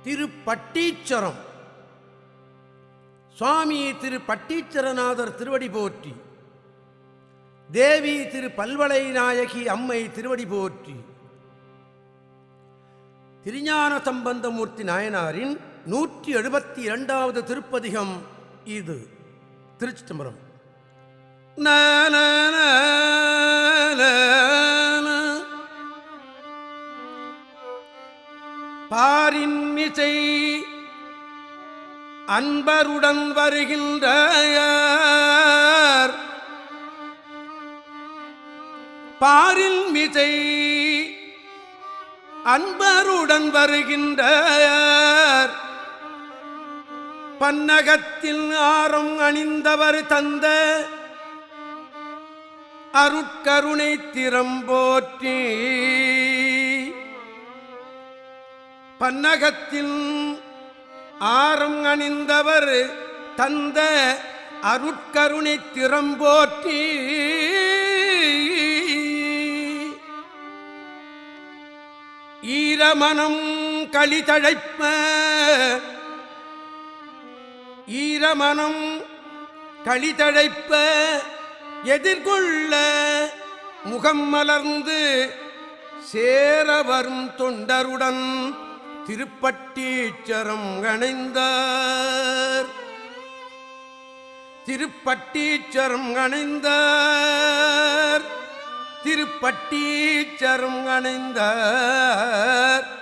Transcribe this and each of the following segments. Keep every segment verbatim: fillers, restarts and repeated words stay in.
திருப்பட்டீச்சரம். சுவாமி திரு பட்டீச்சரநாதர் திருவடி போற்றி. தேவி திரு பல்வளை நாயகி அம்மை திருவடி போற்றி. திருஞான சம்பந்தமூர்த்தி நாயனாரின் நூற்றி எழுபத்தி இரண்டாவது திருப்பதிகம் இது. திருச்சிதம்பரம். பாரின் இசை அன்பருடன் வருகின்ற பாரில் மிசை அன்பருடன் வருகின்ற பன்னகத்தில் ஆரம் அணிந்தவர் தந்த அருட்கருணை திறம்போற்றி. பன்னகத்தில் ஆரம் அணிந்தவர் தந்த அருட்கருணை திறம்போற்றி. ஈரமனம் களிதழைப்ப ஈரமனம் களிதழைப்ப எதிர்கொள்ள முகம் மலர்ந்து சேரவரும் தொண்டருடன் திருப்பட்டீச்சரம் அணைந்தார். திருப்பட்டீச்சரம் அணைந்தார். திருப்பட்டீச்சரம் அணைந்தார்.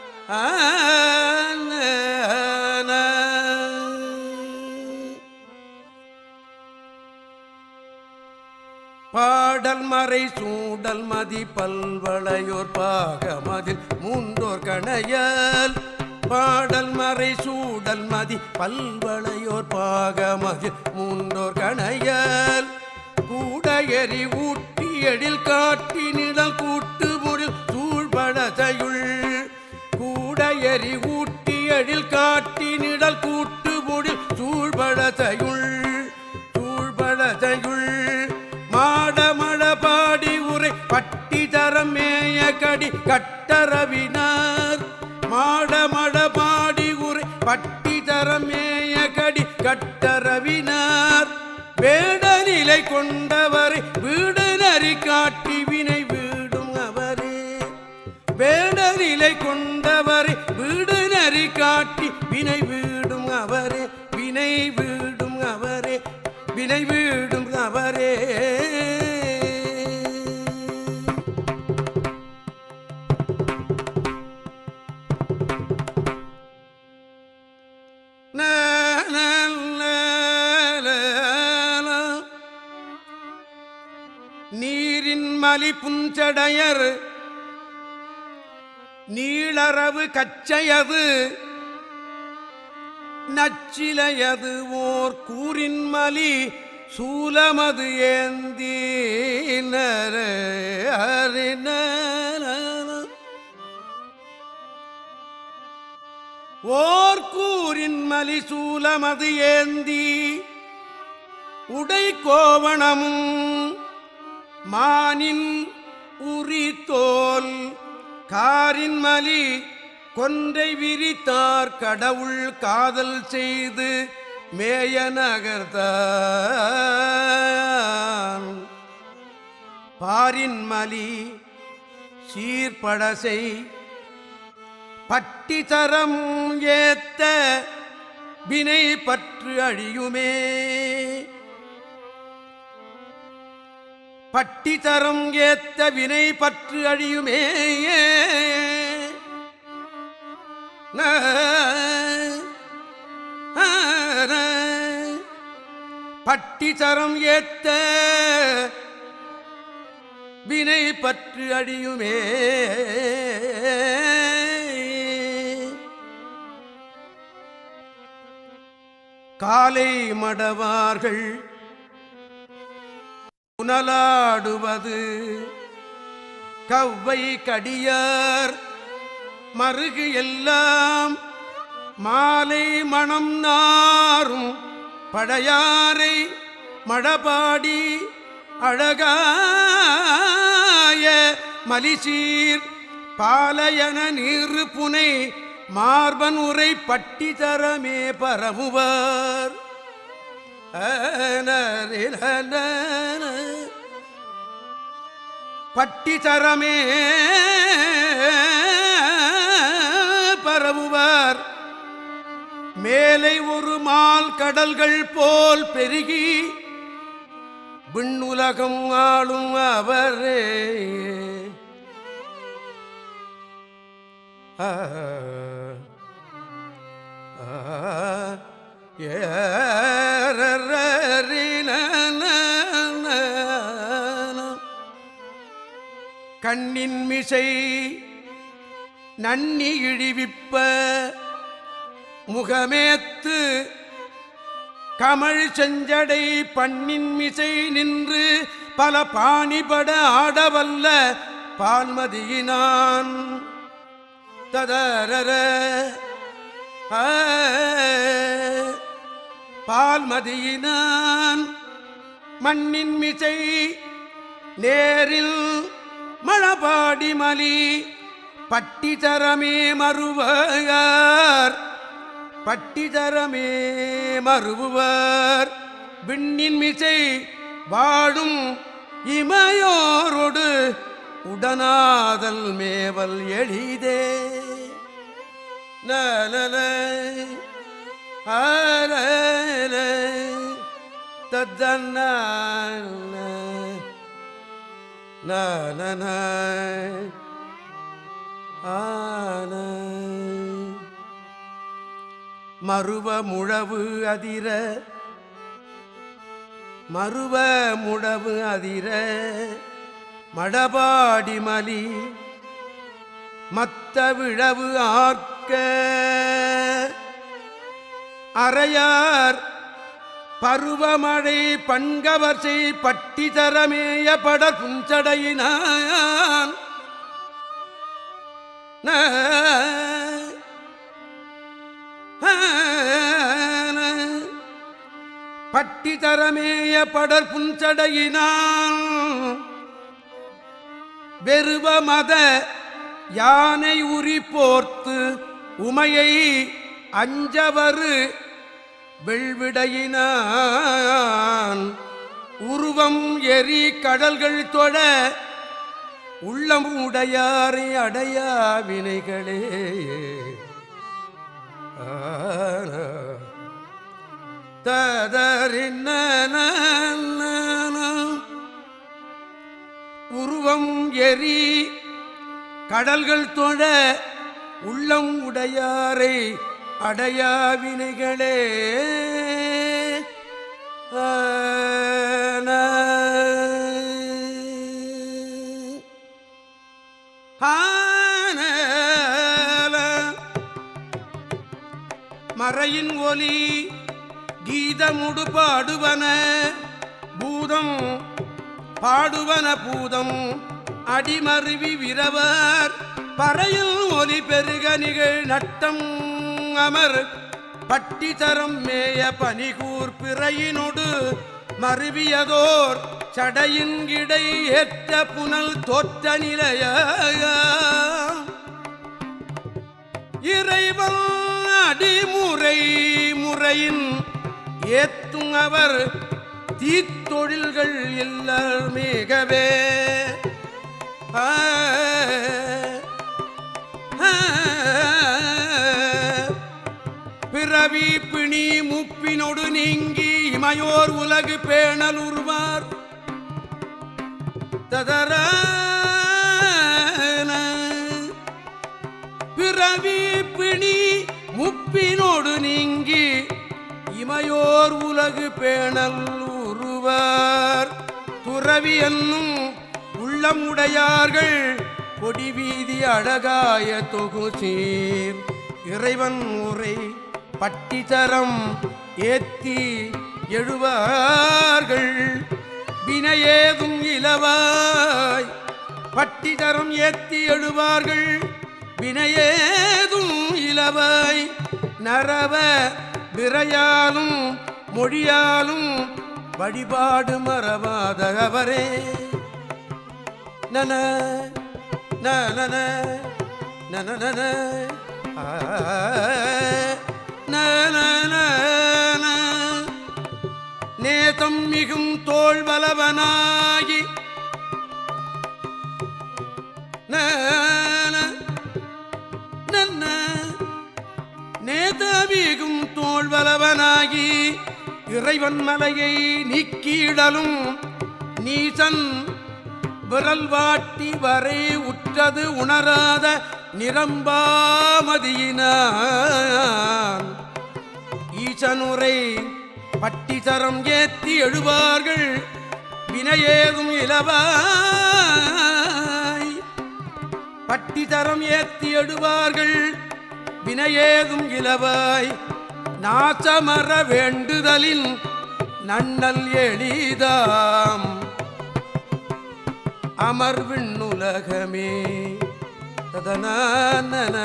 பாடல் மறை சூடல் மதி பல்வளையோர் பாகமதில் மூன்றோர் கணையல். பாடல் மறை சூடல் மதி பல்வளையோர் பாகமதில் மூன்றோர் கணையல். கூட எரி ஊட்டி எழில் காட்டி நிழல் கூட்டு முறில் சூழ்படதையுள். கூட எரி ஊட்டி எழில் காட்டி நிழல் கூட்டு முறில் சூழ்படதையுள். சூழ்படதையுள் மாடமழ பாடி உரை பட்டி தரமேய கடி கட்டரவினார். மாடமழ பாடி உரை பட்டி தரமேய கடி கட்டரவினார். வேட நிலை கொண்டவரை வீடு நரி காட்டி வினை வீடும் அவரே. வேட நிலை கொண்டவரை வீடு நரி காட்டி வினை வீடும் அவரே. வினை வீடும் அவரே. வினை வீடும் அவரே. நீரின் மலி புஞ்சடையர் நீளரவு கச்சையது நச்சிலையது ஓர் கூரின் மலி சூலமது ஏந்தி. ஓர் கூரின் மலி சூலமது ஏந்தி உடை கோவணமும் மானின் உரி தோல் காரின் மலி கொன்றை விரித்தார் கடவுள் காதல் செய்து மேய நகர்தான். பாரின் மலி சீர்படசை பட்டி தரம் ஏத்த வினை பற்று அழியுமே. பட்டி தரம் ஏத்த வினை பற்று அழியுமே. பட்டி தரம் ஏத்த வினை பற்று அழியுமே. காலை மடவார்கள் புனலாடுவது கவ்வை கடியார் மருகு எல்லாம் மாலை மணம் நாரும் படையாரை மடபாடி அழகாய மலிசீர் பாலையன நீர் புனை மார்பன் உரை பட்டி தரமே பரமுவர் பட்டி தரமே பரமுவர் மேலை ஒரு மால் கடல்கள் போல் பெருகி விண்ணுலகம் ஆளும் அவரே. ஆ கண்ணின் மிசை நன்னி இழிவிப்ப முகமேத்து கமழ் செஞ்சடை பண்ணின் மிசை நின்று பல பாணிபட ஆடவல்ல பால்மதியினான் ததரர பால்மதியினான் மண்ணின் மிசை நேரில் மழபாடி மலி பட்டிதரமே மறுவார் பட்டிதரமே மறுவார் விண்ணின் மிசை வாழும் இமையோரோடு உடனாதல் மேவல் எளிதே. நலல ஆல தத்தன்ன நன ஆன மறுவ முழவு அதிர மறுவ முழவு அதிர மடபாடி மலி மத்த விழவு ஆர்க்க அறையார் பருவமழை பண்கவர்சை பட்டி தரமேய பட புஞ்சடையினான் பட்டி தரமேய படர் புஞ்சடையினான் வெறுவ மத யானை உரி போர்த்து உமையை அஞ்சவரு வெள்விடையினான் உருவம் எரி கடல்கள் தொட உள்ளம் உடையாரை அடையா வினைகளே. ததறின உருவம் எரி கடல்கள் தொட உள்ளம் உடையாரை அடையா வினைகளே. மறையின் ஒலி கீதமுடு பாடுவன பூதம் பாடுவன பூதம் அடிமருவி விரவர் பறையில் ஒலி பெருக நிகழ் நட்டம் அமர் பட்டி தரம் மேய பனிகூர் பிறையினொடு மருவியதோர் சடையின் கிடை ஏற்ற புனல் தோற்ற நிலைய இறைவன் அடிமுறை முறையின் ஏத்தும் அவர் தீத்தொழில்கள் எல்லார் மிகவே. பிறவி பிணி முப்பினொடு நீங்கி இமையோர் உலகு பேணல் உருவார் ததர பிறவி பிணி முப்பினோடு நீங்கி இமையோர் உலகு பேணல் உருவார் துறவி என்னும் உள்ளமுடையார்கள் கொடி வீதி அழகாய தொகுசீர் இறைவன் உரை பட்டிதரம் ஏத்தி எழுவார்கள் வினையேதும் இலவாய் பட்டிதரம் ஏத்தி எழுவார்கள் வினையேதும் இலவாய் நரவ விரையாலும் மொழியாலும் வழிபாடு மறவாதவரே. நன நன நன நன நேதம் மிகும் தோள்வலவனாகி நேதமிகும் தோள்வலவனாகி இறைவன் மலையை நீக்கிடலும் நீசன் விரல் வாட்டி வரை உற்றது உணராத நிரம்பாமதியினான் ஈசனுரை பட்டிதரம் ஏத்தி எழுவார்கள் வினையேதும் இலவாய் பட்டிதரம் ஏத்தி எழுவார்கள் வினையேதும் இலவாய் நாசமர வேண்டுதலின் நன்னல் எளிதாம் அமர்விண்ணுலகமே ததன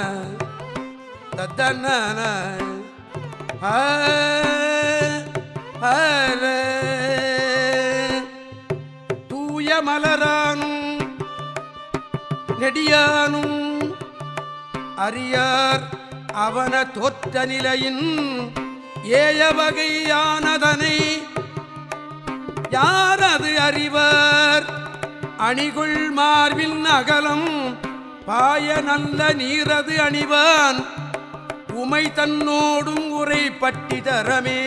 ததன தூய மலரானும் நெடியானும் அறியார் அவன தோற்ற நிலையின் ஏய வகையானதனை யாரது அறிவார் அணிகுள் மார்பின் அகலம் பாய நல்ல நீரது அணிவான் உமை தன்னோடும் உரை பட்டிதரமே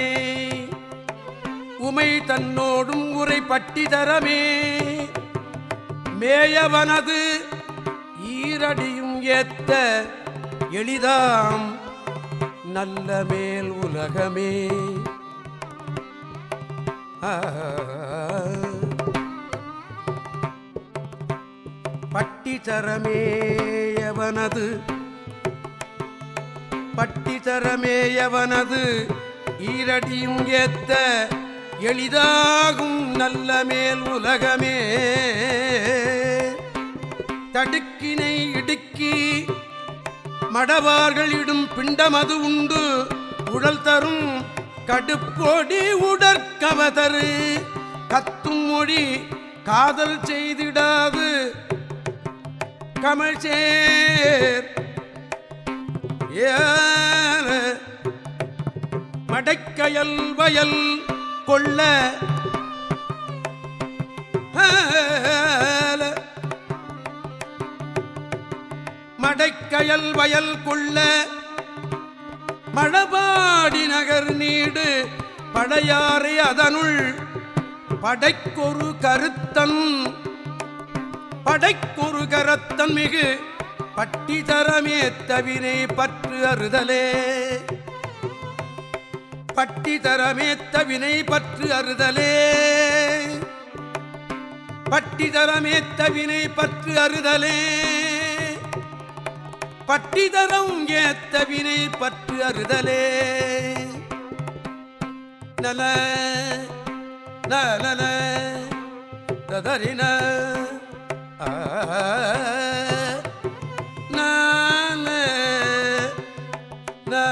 உமை தன்னோடும் உரை பட்டிதரமே மேயவனது ஈரடியும் ஏத்த எளிதாம் நல்ல மேல் உலகமே. பட்டிதரமேயவனது பட்டிதரமேயவனது ஈரடியும் ஏத்த எளிதாகும் நல்ல மேல் உலகமே. தடுக்கினை இடுக்கி மடவார்கள் இடும் பிண்டமது உண்டு உடல் தரும் கடுப்பொடி உடற்கவதரு கத்தும் மொழி காதல் செய்திடாது கமழ்சேர் மடைக்கயல் வயல் கொள்ள மடைக்கயல் வயல் கொள்ள மழபாடி நகர் நீடு படையாறு அதனுள் படைக்கொரு கருத்தன் படைக்கொரு கரத்தன் மிகு பட்டிதரமே தவினை பற்று அறுதலே பட்டிதரமே தவினை பற்று அறுதலே பட்டிதரமே தவினை பற்று அறுதலே பட்டிதரம் ஏத்த வினை பற்று அறுதலே. நல நல ததறின நல ந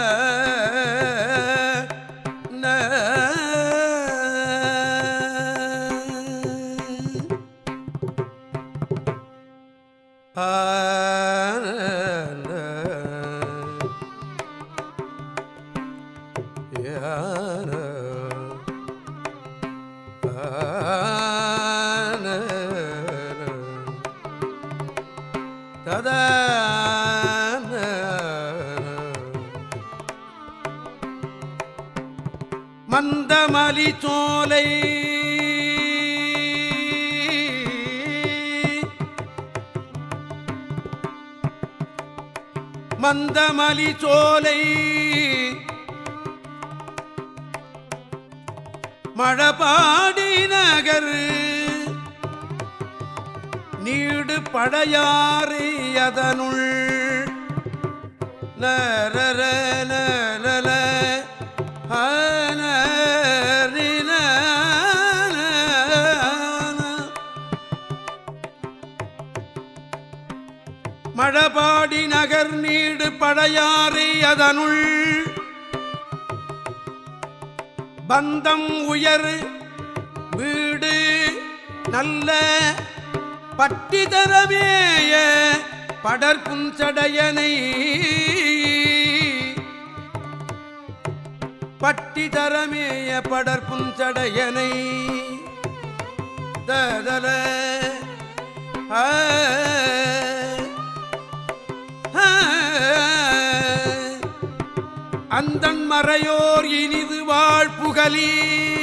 மந்தமலி சோலை மந்தமலி சோலை மழபாடி நகர் நீடு படையாறு அதனுள் நரர நரல மழபாடி நகர் நீடு படையாறு அதனுள் பந்தம் உயர் வீடு நல்ல பட்டிதரமேய படற்புஞ்சடையனை பட்டி தரமேய படற்புஞ்சடையனை ததல அந்தன் மறையோர் இனிது வாழ்புகலி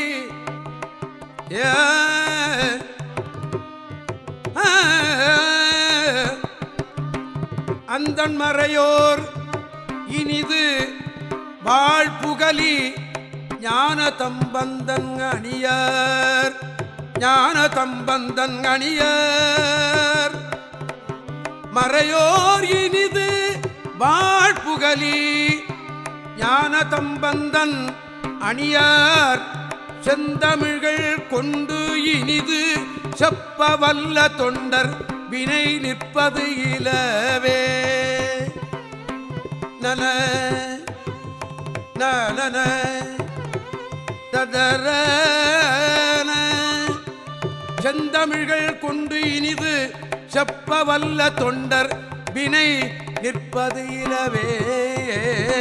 அந்தன் மறையோர் இனிது வாழ்புகலி ஞான தம்பந்தன் அணியர் ஞான தம்பந்தன் அணியர் மறையோர் இனிது வாழ்புகலி ஞான தம்பந்தன் அணியார் செந்தமிழ்கள் கொண்டு இனிது செப்ப வல்ல தொண்டர் வினை நிற்பது இலவே நன நன ததர செந்தமிழ்கள் கொண்டு இனிது செப்ப வல்ல தொண்டர் வினை நிற்பது இலவே